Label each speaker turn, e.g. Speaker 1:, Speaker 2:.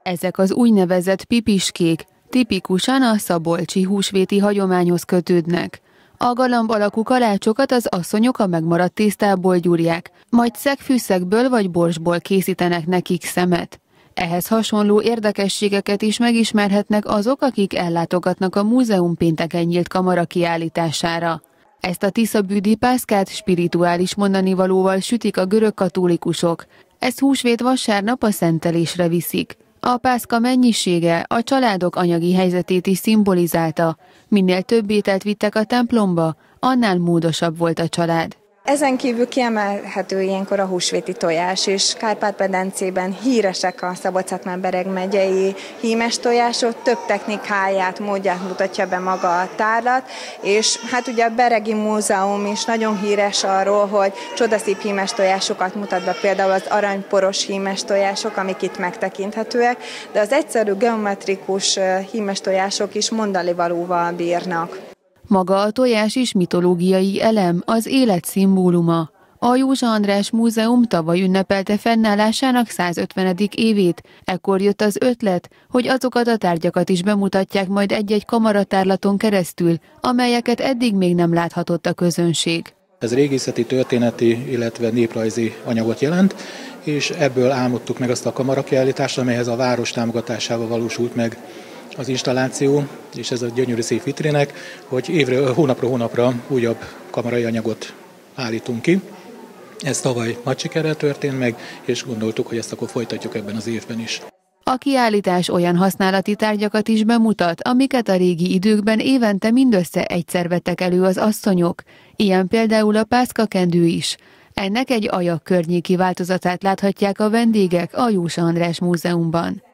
Speaker 1: Ezek az úgynevezett pipiskék tipikusan a szabolcsi húsvéti hagyományhoz kötődnek. A galamb alakú kalácsokat az asszonyok a megmaradt tésztából gyúrják, majd szegfűszegből vagy borsból készítenek nekik szemet. Ehhez hasonló érdekességeket is megismerhetnek azok, akik ellátogatnak a múzeum pénteken nyílt kamara kiállítására. Ezt a tiszabűdi pászkát spirituális mondanivalóval sütik a görög katolikusok. Ezt húsvét vasárnap a szentelésre viszik. A pászka mennyisége a családok anyagi helyzetét is szimbolizálta. Minél több ételt vittek a templomba, annál módosabb volt a család.
Speaker 2: Ezen kívül kiemelhető ilyenkor a húsvéti tojás is. Kárpát-medencében híresek a Szabolcs-Szatmár-Bereg megyei hímes tojások, több technikáját, módját mutatja be maga a tárlat, és hát ugye a Beregi Múzeum is nagyon híres arról, hogy csodaszép hímes tojásokat mutat be, például az aranyporos hímes tojások, amik itt megtekinthetőek, de az egyszerű geometrikus hímes tojások is mondanivalóval bírnak.
Speaker 1: Maga a tojás is mitológiai elem, az élet szimbóluma. A Józsa András Múzeum tavaly ünnepelte fennállásának 150. évét. Ekkor jött az ötlet, hogy azokat a tárgyakat is bemutatják majd egy-egy kamaratárlaton keresztül, amelyeket eddig még nem láthatott a közönség.
Speaker 3: Ez régészeti, történeti, illetve néprajzi anyagot jelent, és ebből álmodtuk meg azt a kamarakiállítást, amelyhez a város támogatásával valósult meg az installáció, és ez a gyönyörű szép vitrének, hogy hónapról hónapra újabb kamarai anyagot állítunk ki. Ez tavaly nagy sikerrel történt meg, és gondoltuk, hogy ezt akkor folytatjuk ebben az évben is.
Speaker 1: A kiállítás olyan használati tárgyakat is bemutat, amiket a régi időkben évente mindössze egyszer vettek elő az asszonyok. Ilyen például a pászkakendő is. Ennek egy ajak környéki változatát láthatják a vendégek a Józsa András Múzeumban.